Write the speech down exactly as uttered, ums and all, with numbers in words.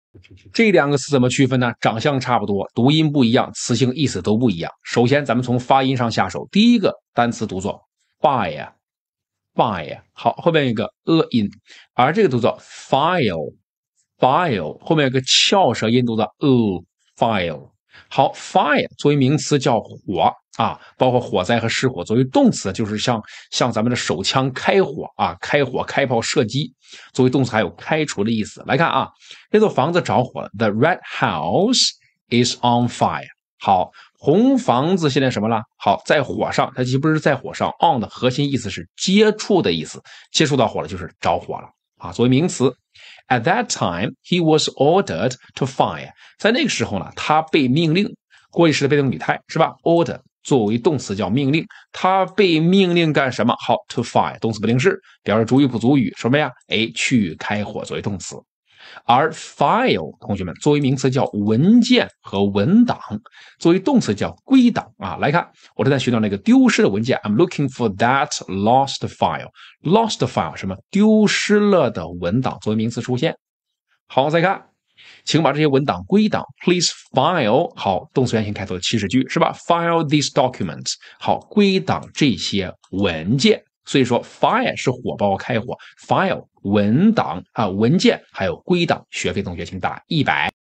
这两个词怎么区分呢？长相差不多，读音不一样，词性意思都不一样。首先，咱们从发音上下手。第一个单词读作 fire， fire， 好，后面有一个 a 音，而这个读作 file， file， 后面有个翘舌音读作 o， file。好 ，fire 作为名词叫火啊，包括火灾和失火；作为动词就是像像咱们的手枪开火啊，开火、开炮、射击。作为动词还有开除的意思。来看啊，这座房子着火了 ，The red house is on fire。好，红房子现在什么了？好，在火上，它其实不是在火上 ，on 的核心意思是接触的意思，接触到火了就是着火了啊。作为名词。At that time, he was ordered to fire. 在那个时候呢，他被命令，过去时的被动语态是吧 ？Order 作为动词叫命令，他被命令干什么？好 ，to fire 动词不定式，表示主语不足语，什么呀？哎，去开火作为动词。而 file 同学们作为名词叫文件和文档，作为动词叫归档啊。来看，我正在寻找那个丢失的文件 ，I'm looking for that lost file。lost file 什么？丢失了的文档作为名词出现。好，再看，请把这些文档归档 ，please file。好，动词原形开头的祈使句是吧 ？File these documents。好，归档这些文件。所以说 fire 是火，包括开火 ，file 文档啊文件，还有归档。学非同学请打一百。